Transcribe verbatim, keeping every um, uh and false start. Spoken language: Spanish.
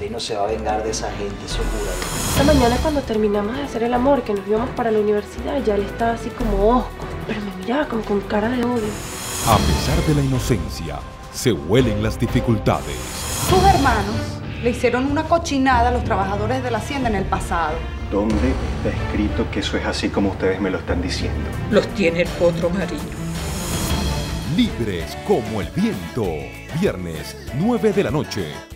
Marino se va a vengar de esa gente, seguro. Esta mañana cuando terminamos de hacer el amor, que nos íbamos para la universidad, ya él estaba así como osco, pero me miraba como con cara de odio. A pesar de la inocencia, se huelen las dificultades. Sus hermanos le hicieron una cochinada a los trabajadores de la hacienda en el pasado. ¿Dónde está escrito que eso es así como ustedes me lo están diciendo? Los tiene el potro marino. Libres como el viento. Viernes, nueve de la noche.